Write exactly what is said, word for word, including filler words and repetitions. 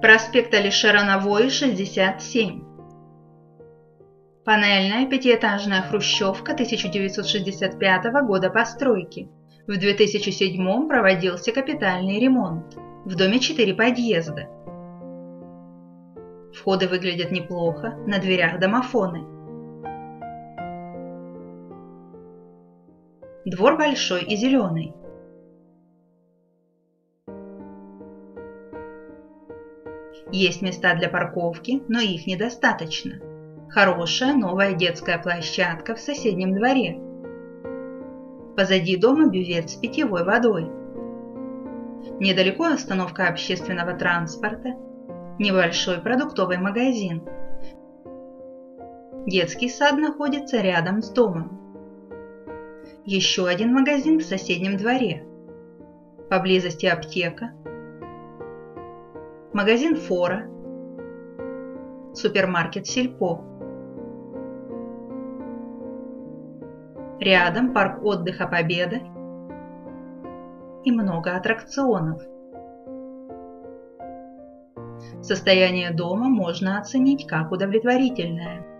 Проспект Алишера Навои, шестьдесят семь. Панельная пятиэтажная хрущевка тысяча девятьсот шестьдесят пятого года постройки. В две тысячи седьмом проводился капитальный ремонт. В доме четыре подъезда. Входы выглядят неплохо, на дверях домофоны. Двор большой и зеленый. Есть места для парковки, но их недостаточно. Хорошая новая детская площадка в соседнем дворе. Позади дома бювет с питьевой водой. Недалеко остановка общественного транспорта. Небольшой продуктовый магазин. Детский сад находится рядом с домом. Еще один магазин в соседнем дворе. Поблизости аптека. Магазин Фора. Супермаркет Сельпо. Рядом парк отдыха Победа и много аттракционов. Состояние дома можно оценить как удовлетворительное.